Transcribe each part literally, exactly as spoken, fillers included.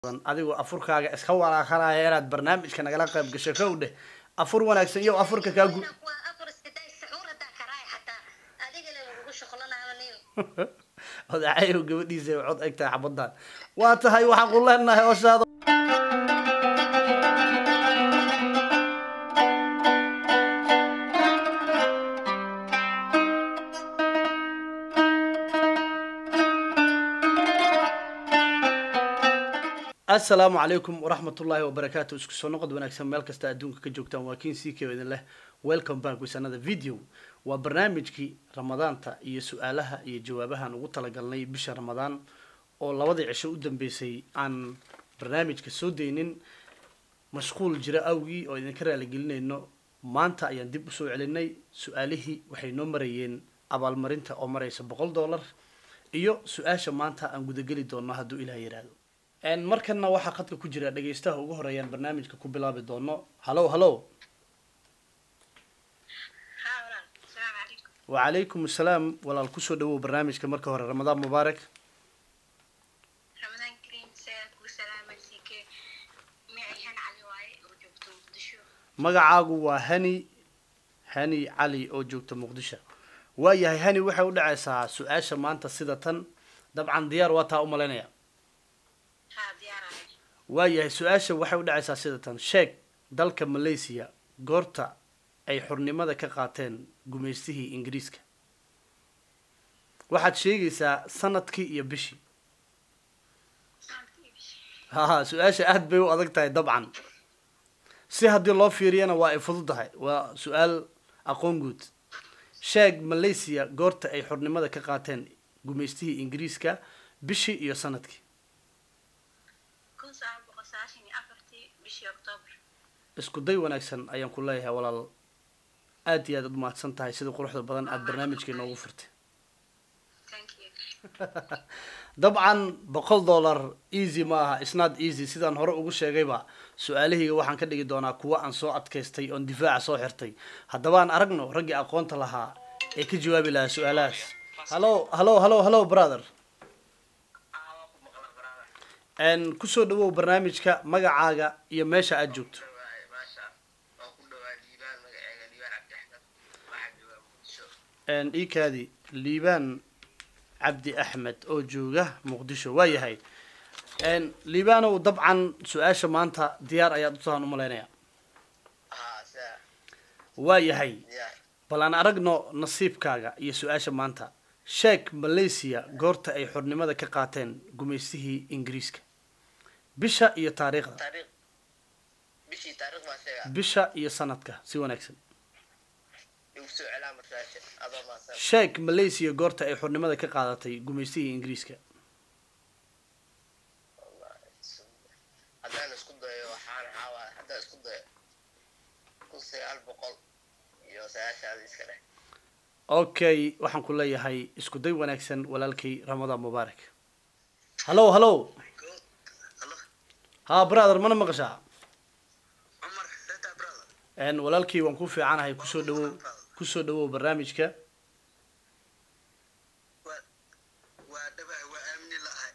adigu afurkaaga iska walaaqanaya inaad barnaamijka nagala qayb gasho kowdhe afur wanaagsan iyo afurka ka gu odacayo gabadhiisa cod egtaa xabadaan waa tahay waxaan ku leenahay oshaado السلام عليكم ورحمة الله وبركاته. اسكو سو نقد وناكسن ميل كستا ادونك ka joogtaan waa kiin sii keedin leh welcome back with another video waa barnaamijkii ramadaanta iyo su'aalaha iyo jawaabahan ugu talagalnay bisha ramadaan oo labadii cisho u dambeysay aan barnaamijka soo deynin mashquul jira awgi oo idin ka raali gelinayno maanta ayaan dib u soo celinay su'aalihii waxay noo marayeen abaalmarinta oo maraysa boqol dollar iyo su'aasha maanta aan guda gali doono hadduu Ilaahay yiraahdo ان markana waxa qadka ku jira dhageystaha ugu horeeyaan barnaamijka ku bilaabi doono hello hello السلام عليكم وعليكم السلام walaal ku soo dhawow barnaamijka marka hore ramadaan mubaarak رمضان كريم ساك وسلام عليك معي هن علي واي وجبت مقدشو magacaagu waa hani hani cali oo joogta muqdisho waayahay hani waxa u dhacaysaa su'aasha maanta sida tan dabcan diyaar waa taa u maleynaya waayahay su'aasha waxay u dhacaysaa sida tan sheeg dalka Malaysia goorta ay xornimada ka qaateen gumeystihii Ingiriiska waxaad sheegaysaa sanadkii iyo bishii ha su'aasha aad bay u adag tahay dabcan si haddii loo fiiriyana waa ay fududahay waa su'aal aqoon guud sheeg Malaysia goorta ay xornimada ka qaateen gumeystihii Ingiriiska bishii iyo sanadkii isku day wanaagsan ayaan ku leeyahay walaal aad iyo aad u mahadsan tahay sida quruxda badan aad barnaamijka noogu furtay dabcan boqol dollar easy ma aha it's not easy sidaan hore ugu sheegayba su'aalahiga waxaan ka dhigi doonaa kuwa aan soo adkaystay oo difaaca soo xirtay haddaba aan aragno ragii aqoonta lahaa ee ka jawaabi lahaa su'aalahaas hello hello hello hello brother ان kusoo dhawow barnaamijka magacaaga iyo meesha aad joogto ان iikaadi liibaan cabdi axmed oo jooga muqdisho waayahay ان liibaanow dabcan su'aasha maanta diyaar ayaad u tahan u maleynaya waayahay bal aan aragno nasiibkaaga iyo su'aasha maanta sheeg Malaysia goorta ay xornimada ka qaateen gumeystihii Ingiriiska bisha iyo taariikhda bishii taariikh ma sheega bisha iyo sanadka si wanaagsan igu soo calaamad raasha adoo ma san sheeg Malaysia goorta ay xornimada ka qaadatay gumeystihii Ingiriiska haddaan isku dayo waxaan xawaa haddaan isku dayo kun sagaal boqol iyo sagaashan iska dheh okay waxaan ku leeyahay isku day wanaagsan walaalkay ramadaan mubaarak hello hello ها برادر mana maqashaa Umar seta brother ان walaalkii waan ku fiicanahay ku soo dhawow ku soo dhawow barnaamijka waa dabay waa aamni lahay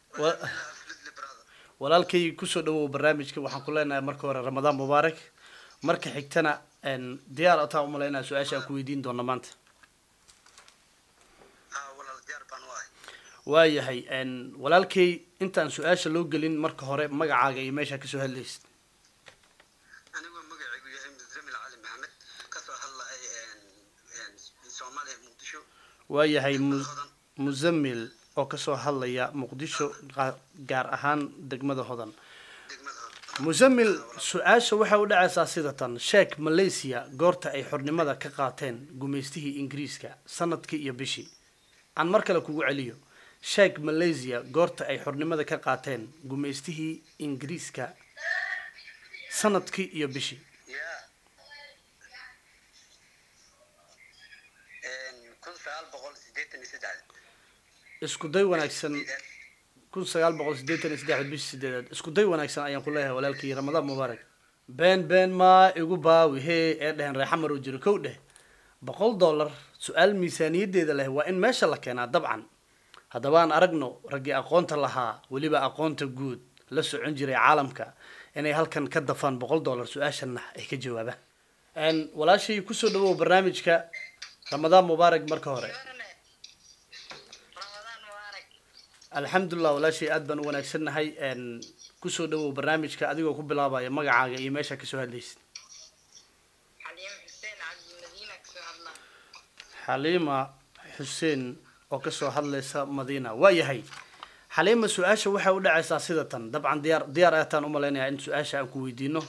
walaalkii ku soo dhawow barnaamijka waxaan ku leenahay marka hore ramadaan mubaarak marka xigtana en diyaar ataa u maleynaa su'aasha aan ku weydiin doono maanta waayahay ان walaalkay intaan su'aasha loo gelin marka hore magacaaga iyo meesha ka soo hadlaysid anigu magacaygu yahay Muzamil Ali Maxamed ka soo hadlay een een Soomaaliya Muqdisho waayahay Muzamil oo ka soo hadlaya Muqdisho gaar ahaan degmada Hodan Muzamil su'aasha waxa u dhacaysaa sida tan sheeg Malaysia goorta ay xornimada ka qaateen gumeystihii Ingiriiska sanadkii iyo bishii aan mar kale kugu celiyo sheeg Malaysia goorta ay xornimada ka qaateen gumeystihii Ingiriiska sanadkii iyo bishii kun sagaal boqol siddeetan iyo saddex isku day wanaagsan kun sagaal boqol siddeetan iyo saddex bishii sideedaad isku day wanaagsan ayaan ku leeyahay walaalkii ramadaan mubaarak been been ma igu baawi hee ee dhehen reexamar oo jiro kow dheh boqol dollar su'aal miisaaniyadeeda leh waa in meesha la keenaa dabcan haddaba aan aragno ragii aqoonta lahaa weliba aqoonta guud la socon jiray caalamka inay halkan ka dafaan boqol dollar su-aashana ay ka jawaabaan n walaashay kusoo dhawow barnaamijka ramadaan mubaarak marka hore ramadaan mubaarak alxamdulilah walaashay aad baan u wanaagsannahay n kusoo dhawow barnaamijka adigoo ku bilaabaya magacaaga iyo meesha kasoo hadlaysid xaliim xuseen cabdimadiina kasoo hadlaa xaliima xuseen oo kasoo hadlaysa madiina waa yahay xaliima su-aasha waxay u dhacaysaa sida tan dabcan diyaar diyaar ayataan u malaynayaa in su-aasha aan ku weydiino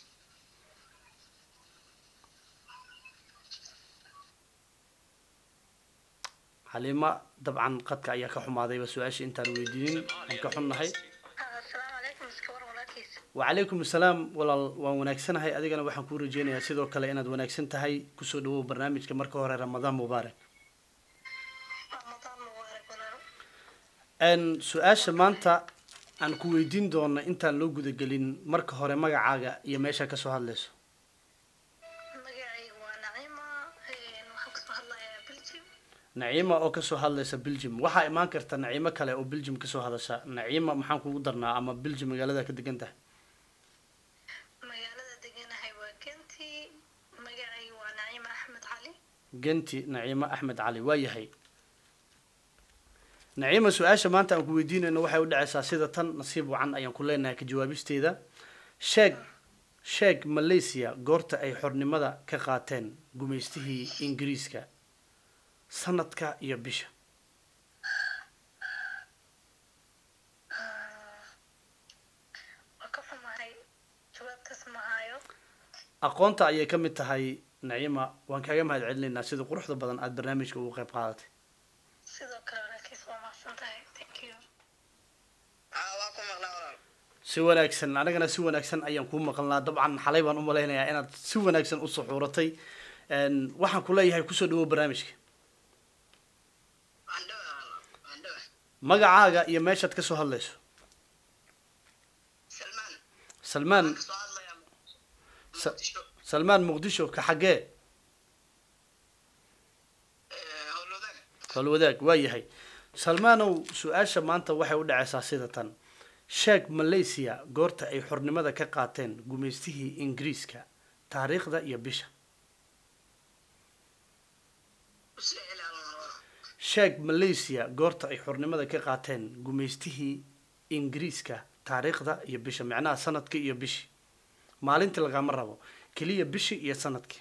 xaliima dabcan qadka ayaa ka xumaadayba su-aasha intaan weydiinin aan ka xunnahay asalaamu calaykum iska war walaalkiisa wacalaykum asalaam walaal waan wanaagsanahay adigana waxaan kuu rajeynayaa sidoo kale inaad wanaagsan tahay kusoo dhawow barnaamijka marka hore ramadaan mubaarak ramadaan mubaarak walaal n su-aasha maanta aan ku weydiin doono intaan loo gudagelin marka hore magacaaga iyo meesha kasoo hadlayso magacaygu waa naciima waxaan kasoo hadlayaa belgium naciima oo kasoo hadlaysa belgium waxaa imaan karta naciimo kale oo belgium kasoo hadasha naciima maxaan kugu darnaa ama belgium magaalada ka degan tahay magaalada deganahay waa genti magacaygu waa naciima axmed cali genti naciimo axmed cali waa yahay naciima su-aasha maanta aan ku weydiinayno waxay u dhacaysaa sida tan nasiib wacan ayaan ku leenahay ka jawaabisteeda sheeg sheeg malaysia goorta ay xornimada ka qaateen gumaystihii ingiriiska sanadka iyo bisha waa ka xumahay jawaabtaas ma hayo aqoonta ayay ka mid tahay naciima waan kaaga mahad celinaynaa sida quruxda badan aada barnaamijka ugu qayb qaadatay sidoo kale walaalkiis waa mahadsan tahay thank you waa ku maqlaa walaal si wanaagsan anagana si wanaagsan ayaan kuu maqalnaa dabcan xalay baan u malaynayaa inaad si wanaagsan u suxuuratay waxaan ku leeyahay kusoo dhawow barnaamijka waan dhawaa waan dhawaa magacaaga iyo meeshaad kasoo hadlayso salmaan salmaan kasoo hadlaya Sa- muqdisho salmaan muqdisho ka xaggee howlwadaag howlwadaag waa yahay salmaanow su-aasha maanta waxay u dhacaysaa sida tan sheeg malaysia goorta ay xornimada ka qaateen gumaystihii ingiriiska taariikhda iyo bisha usoo celaa sheeg malaysia goorta ay xornimada ka qaateen gumaystihii ingiriiska taariikhda iyo bisha macnaha sanadkii iyo bishii maalintii lagama rabo keliya bishii iyo sanadkii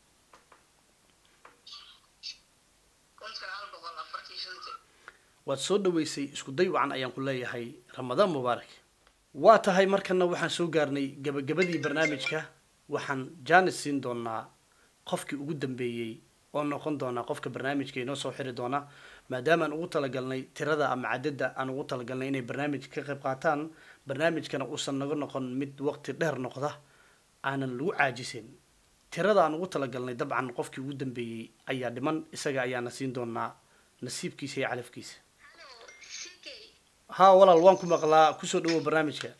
kun sagaal boqol afartii shantii waad soo dhaweysay isku day wacan ayaan ku leeyahay ramadaan mubaarak waa tahay markana waxaan soo gaarnay gabagabadii barnaamijka waxaan jaanis siin doonaa qofkii ugu dambeeyey oo noqon doonaa qofka barnaamijka inoo soo xiri doona maadaama aan ugu talagalnay tirada ama cadada aan ugu talagalnay inay barnaamijka ka qayb qaataan barnaamijkana uusan naga noqon mid waqti dheer noqda aanan lagu caajisin tirada aan ugu talagalnay dabcan qofkii ugu dambeeyey ayaa dhiman isaga ayaana siin doonaa nasiibkiisa iyo calafkiisa hello ck haa walaal waan ku maqlaa kusoo dhawow barnaamijka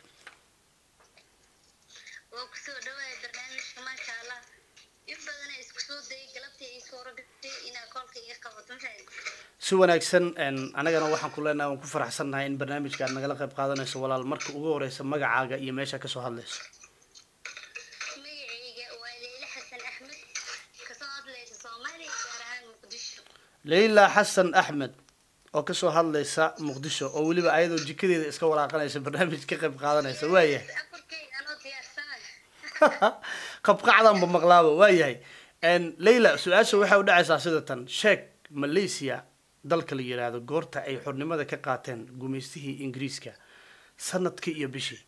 waa kusoo dhawaaya barnaamijka maasha allah in badana isku soo dayay galabtii ay soo rogatay inaa koolka iga qabato maxay si wanaagsan anagana waxaan ku leenahay waan ku faraxsannahay in barnaamijka aad nagala qayb qaadanayso walaal marka ugu horeysa magacaaga iyo meesha kasoo hadlayso magacayga waa leyle xasan axmed kasoo hadlaysa soomaaliya gaar ahaan muqdisho leyla xasan axmed oo kasoo hadlaysa muqdisho oo weliba ayadoo jikadeeda iska walaaqanaysa barnaamij ka qayb qaadanaysa waayahay afarkay anoo diyaarsanay qabqacdanba maqlaaba waayahay leyla su-aasha waxay u dhacaysaa sida tan sheeg malaysia dalka la yidhaahdo goorta ay xornimada ka qaateen gumaystihii ingiriiska sanadkii iyo bishii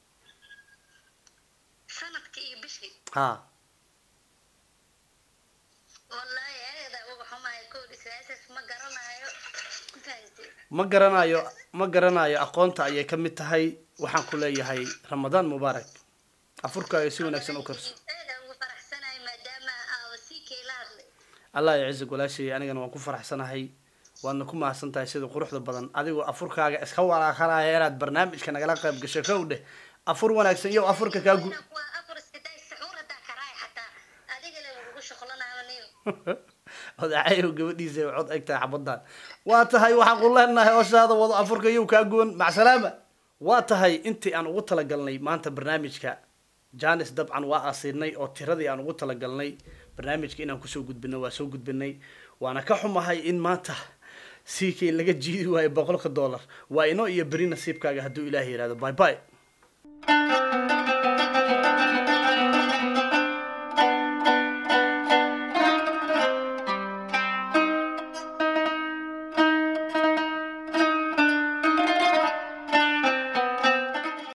sanadkii iyo bishii ha wallaahi aada uga xumahay koodhi su-aashaas ma garanayo intaasde ma garanayo ma garanayo aqoonta ayay ka mid tahay waxaan ku leeyahay ramadaan mubaarak afurkaaga si wanaagsan u karso aada ugu faraxsanahay maadaama aaba sii keela hadlay allah yacizig walaashay anigana waan ku faraxsanahay waadna ku mahadsan tahay sida quruxda badan adigoo afurkaaga iska walaaqanaya inaad barnaamijka nagala qayb gasho kow dheh afur wanaagsan iyo afurka kaa gu waa afar iska day saxuur hadaa karaay xataa adiga le ugu shuqlanaaba nin odacayow gabadhiisa cod egtahay xabadan waa tahay waxaan ku leenahay hoshaada wado afurka iyow kaa guwan macsalaama waa tahay intii aan ugu talagalnay maanta barnaamijka janis dabcan waa asiirnay oo tiradii aan ugu talagalnay barnaamijka inaan kusoo gudbino waa soo gudbinay waana ka xumahay in maanta c k laga jiidi waayo boqolka dollar waa inoo iyo beri nasiibkaaga hadduu ilaahay yihahdo bye bye